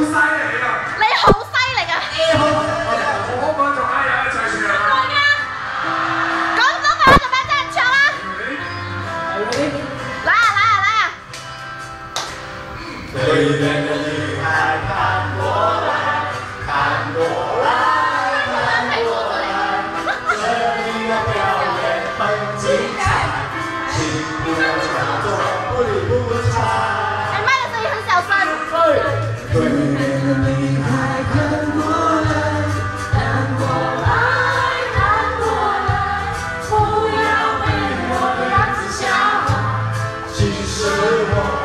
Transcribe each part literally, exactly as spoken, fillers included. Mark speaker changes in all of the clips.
Speaker 1: 犀利啊！
Speaker 2: 你好犀利啊！
Speaker 1: 我可唔可以同阿友一齊唱啊？
Speaker 2: 講唔到佢啦，做咩真係唱啦？來啊來啊來啊！
Speaker 3: 对面的女孩看过来，看过来，看过来，这里的表演很精彩，请不要假装不理不睬。
Speaker 2: 你麥嘅聲音很小聲。
Speaker 3: 对面的女孩看过来，看过来，看过来，不要被我的样子吓坏，其实我。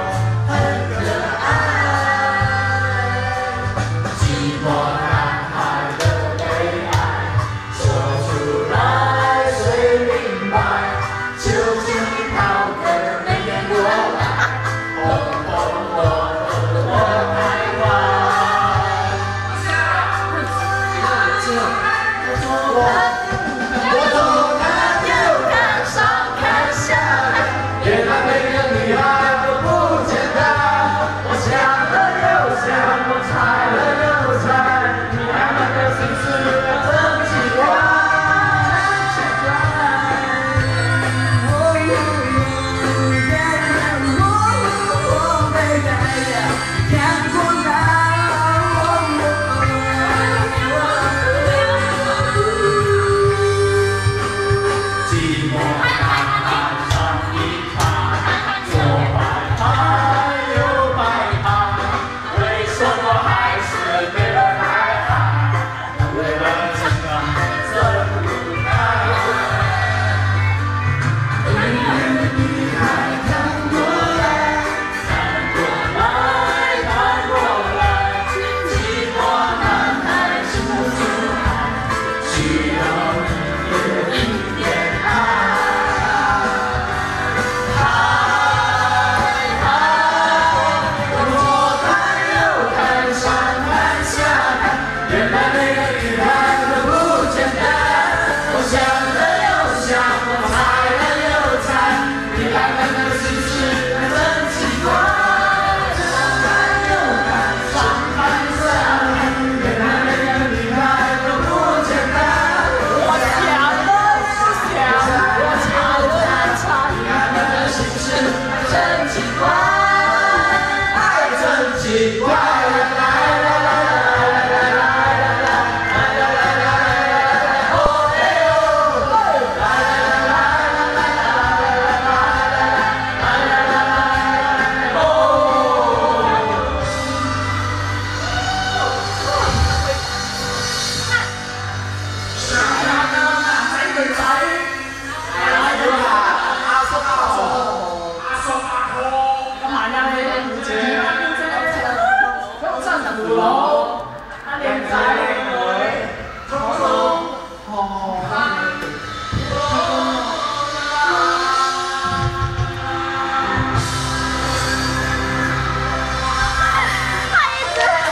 Speaker 3: 阿靚仔靚女，匆匆忙忙。